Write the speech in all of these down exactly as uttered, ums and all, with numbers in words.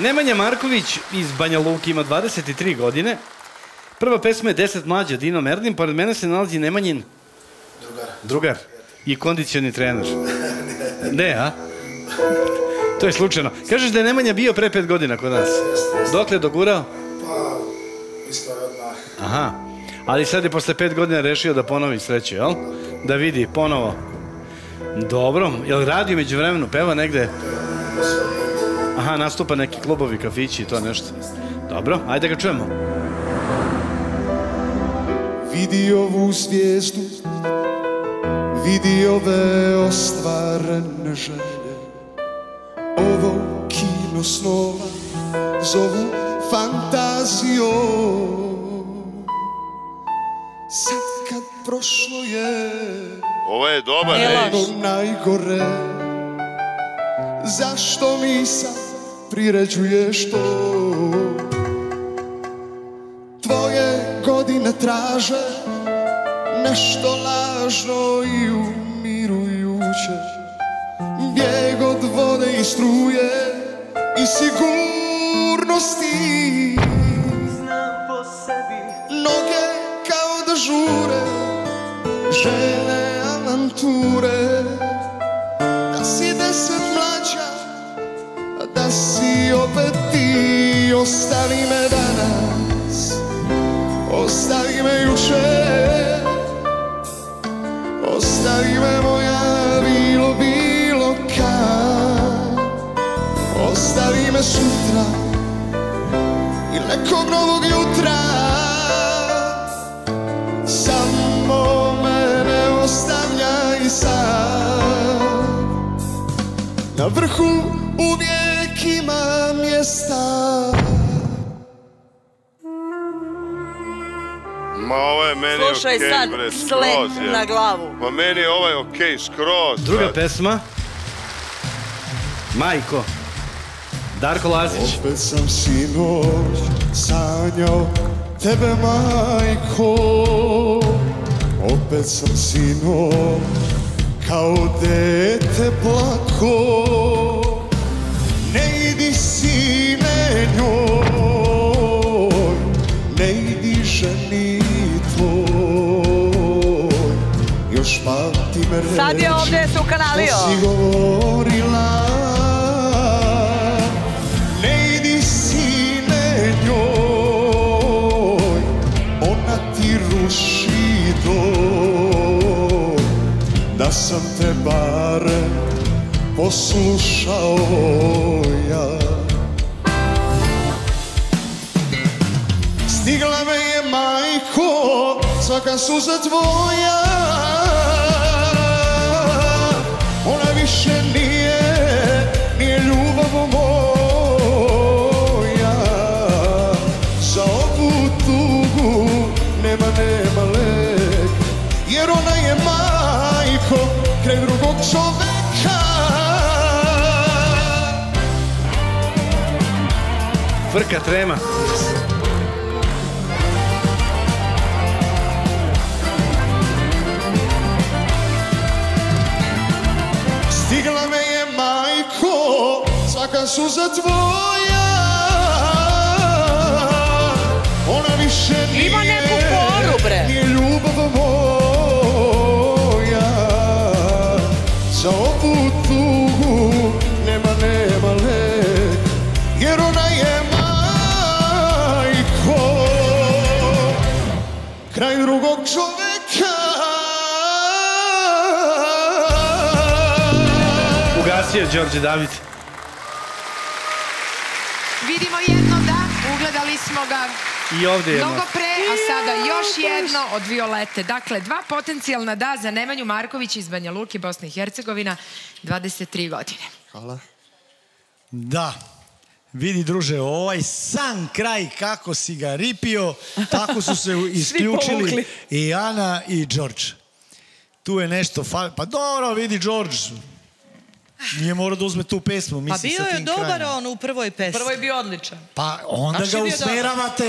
Nemanja Marković iz Banja Luke ima dvadeset tri godine. Prva pesma je deset mlađa, Dino Merlin. Pored mene se nalazi Nemanjin Drugar. Drugar. I kondicioni trener. Ne, a? To je slučajno. Kažeš da je Nemanja bio pre pet godina kod nas. Dokle je dogurao? Pa, isto je odmah. Aha. Ali sad je posle pet godina rešio da ponovi sreću, jel? Da vidi, ponovo. Dobro. Jel radi među vremenu? Peva negde? Aha, nastupa neki klubovi, kafići i to nešto. Dobro, ajde ga čujemo. Vidi ovu zvijezdu, vidi ove ostvarene želje. Ovo kino snova zovu fantazijom. Sad kad prošlo je Ovo je dobar ono najgore, zašto mi sad priređuješ to? Tvoje godine traže nešto lažno i umirujuće. Bijeg od vode i struje i sigurnosti. Znam po sebi, noge kao da žure, žele avanture. Da si deset mlađa, da si opet ti. Ostavi me danas, ostavi me jučer, ostavi me moja bilo, bilo kad. Ostavi me sutra i nekog novog jutra. Samo me ne ostavljaj sad. Na vrhu uvijek ima mjesta. Ma ovo je meni okej, Slušaj sad, bre, sled skroz je. na glavu. Ma meni je ovaj okej, skroz. Druga pesma. Majko. Darko Lazić. Opet sam sinoć sanjao tebe, majko. Opet sam sinoć kao dete plako. Ne idi sine njoj, ne idi ženi tvoj. Još pamti me reći, Sad je ovdje se ukanalio. što si govorila. Ne idi sine njoj, ona ti ruši dom. Da sam te barem poslušao ja. Stigla me je, majko, svaka suza tvoja. Ona više nije, nije ljubav moja. Za ovu tugu nema, nema lek, jer ona je, majko, kraj drugog čoveka. Frka trema. Stigla me je, majko, svaka suza tvoja. Ona više nije, Ima neku poru, bre. nije ljubav moja. Za ovu tugu nema, nema lek, jer ona je, majko, kraj drugog čoveka. Ugasio Đorđe David. Vidimo jedno da, ugledali smo ga I ovdje jedno. mnogo pre, a sada još jedno od Violete. Dakle, dva potencijalna da za Nemanju Marković iz Banja Luke, Bosna i Hercegovina, dvadeset tri godine. Hvala. Da, vidi druže, ovaj san kraj kako si ga ripio, tako su se isključili i Ana i Đorđe. Tu je nešto fal... Pa dobro, vidi Đorđe, nije morao da uzme tu pesmu. Pa bio je dobar on u prvoj pesmi. Prvo je bio odličan. Pa onda Baš je ga bio usmeravate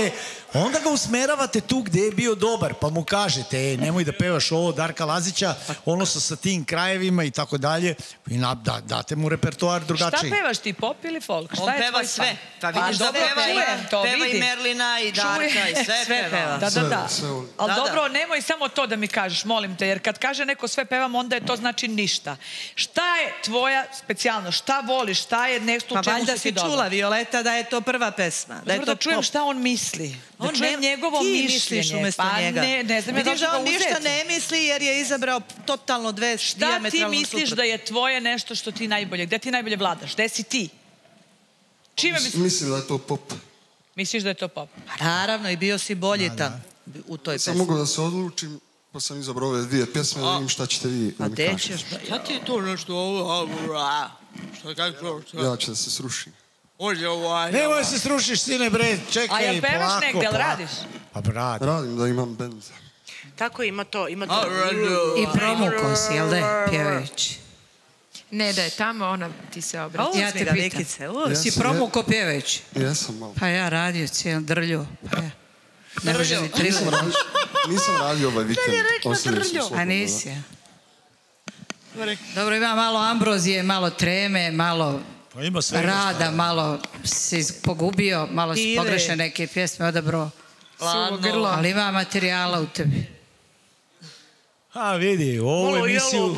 onda ga usmeravate tu gde je bio dobar, pa mu kažete, ej, nemoj da pevaš ovo Darka Lazića, ono sa tim krajevima i tako dalje, i date mu repertoar drugačiji. Šta pevaš ti, pop ili folk? On peva sve. Pa vidiš da peva i Merlina i Darka i sve peva. Da, da, da. Ali dobro, nemoj samo to da mi kažeš, molim te, jer kad kaže neko sve pevam, onda je to znači ništa. Šta je tvoja specijalno? Šta voliš? Šta je nešto u čemu si ti dobro? Pa valjda si čula, Violeta, da je to prva pesma. Dobro da čujem šta on misli. Da čujem njegovo mišljenje. Ti misliš umjesto njega. Ne znam ja da ću ga uzeti. Vidiš da on ništa ne misli jer je izabrao totalno dve dijametralno suprotne. Šta ti misliš da je tvoje nešto što ti najbolje? Gde ti najbolje vladaš? Gde si ti? Čime bi... Mislim da je to pop. Misliš da je to pop? Naravno, i bio si bolji tam u toj pesmi. Sam mogu da se odlučim, pa sam izabrao ove dvije pjesme da vidim šta ćete vi da mi kažete. Šta ti je to nešto ovo? Ja ću da se srušim. Nemoj se srušiš, sine, bre, čekaj, polako. A jel pevaš negdje, jel radiš? Pa brad. Radim da imam bend. Tako ima to, ima to. I promukao si, jel da je, pjevajući? Ne, da je tamo, ona ti se obrati. Ja te pitam. Si promukao pjevajući? Jesam malo. Pa ja radio cijel drlju. Ne može mi trilu. Nisam radio ovaj vikend. A nisi, ja. Dobro, ima malo ambrozije, malo treme, malo rada, malo si pogubio, malo si pogrešio neke pjesme, odabrao. Ali ima materijala u tebi. A vidi, ovu emisiju...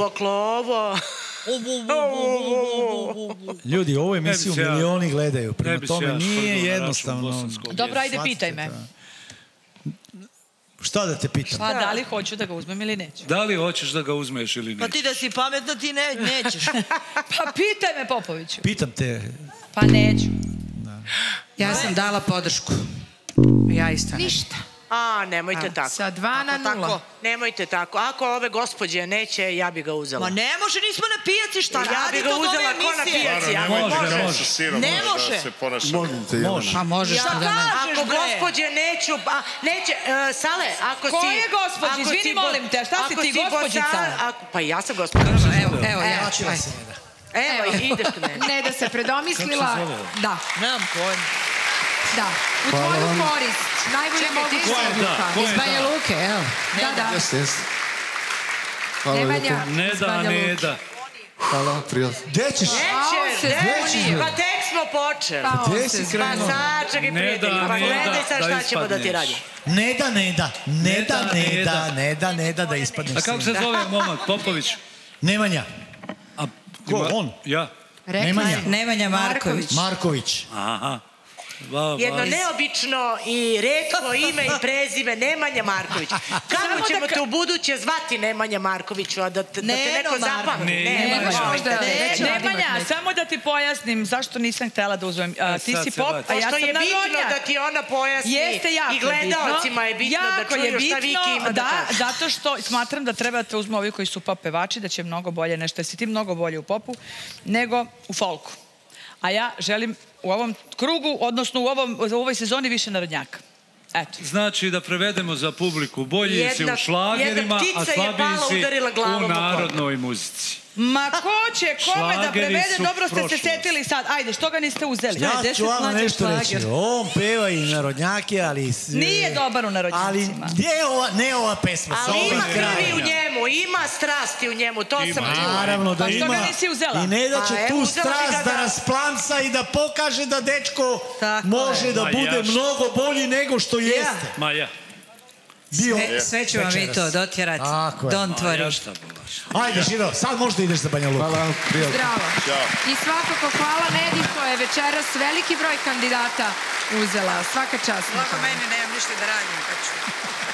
Ljudi, ovu emisiju milioni gledaju, prema tome nije jednostavno. Dobro, ajde, pitaj me. Šta da te pitam? Pa da li hoću da ga uzmem ili neću? Da li hoćeš da ga uzmeš ili nećeš? Pa ti da si pametna, ti nećeš. Pa pitaj me, Popoviću. Pitam te. Pa neću. Ja sam dala podršku. Ja isto ne. Ništa. A, nemojte tako. Sa dva na nula. Nemojte tako. Ako ove gospođe neće, ja bi ga uzela. Ma ne može, nismo na pijaci, šta radite od ove emisije? Ja bi ga uzela ko na pijaci. Može, može. Ne može. Možete, Pa možeš da ne. Ako gospođe neću, neće, Sale, ako si... Koje gospođe? Izvini, molim te, šta si ti gospođica? Pa ja sam gospođica. Evo, ja ću. Evo, ideš tu ne. Ne da se predomislila. Da. Nemam pojma. Da, u tvoju korist. Najbolje moguća odluka. Iz Banja Luke, evo. Da, da. Jeste, jeste. Nemanja Ne da, ne da. Hvala, prijatno. Gde ćeš? Neće, neće. Pa tek smo počeli. Gde si krenuo? Pa sad, čekaj prijatelji. Pa gledaj sad šta ćemo da ti radimo. Ne da, ne da. Ne da, ne da, ne da, ne da da ispadneš. A kako se zove momak, Popović? Nemanja. Ko, on? Ja. Nemanja. Nemanja Marković. Marković. Aha. Jedno neobično i retko ime i prezime Nemanja Marković. Kako ćemo te u buduće zvati Nemanja Markoviću, a da te neko zapamti? Nemanja, samo da ti pojasnim zašto nisam htjela da uzmem. Ti si pop, a ja sam je bitno da ti ona pojasni i gledalcima je bitno da čuju šta Viki ima da kaže. Zato što smatram da treba da uzme ovi koji su pop pevači, da će mnogo bolje nešto, jesi ti mnogo bolje u popu nego u folku. A ja želim u ovom krugu, odnosno u, ovom, u ovoj sezoni više narodnjaka. Eto. Znači da prevedemo za publiku, bolji si u šlagerima, a slabiji si u narodnoj muzici. Ma ko će kome da prevede, dobro ste se setili sad. Ajde, što ga niste uzeli? Ja ću vam nešto reći. On peva i narodnjake, ali... Nije dobar u narodnjacima. Ali ne ova pesma. Ali ima krvi u njemu, ima strasti u njemu, to sam čula. Naravno da ima. Pa što ga nisi uzela? I ne da će tu strast da rasplamsa i da pokaže da dečko može da bude mnogo bolji nego što jeste. Maja. Sve ću vam i to dotjerati. Don't worry. Ajde, Žiro, sad možda ideš za Banja Luku. Hvala, prijatno. Zdravo. I svakako hvala Nedi koja je večeras veliki broj kandidata uzela. Svaka čast. Mnogo meni nemam ništa da radim.